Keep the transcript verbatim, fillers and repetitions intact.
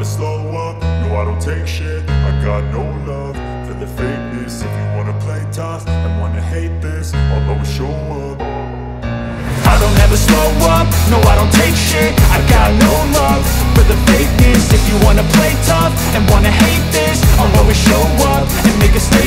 never slow up, no I don't take shit. I got no love for the fakeness. If you wanna play tough and wanna hate this, I'll always show up. I don't ever slow up, no I don't take shit. I got no love for the fakeness. If you wanna play tough and wanna hate this, I'll always show up and make a statement.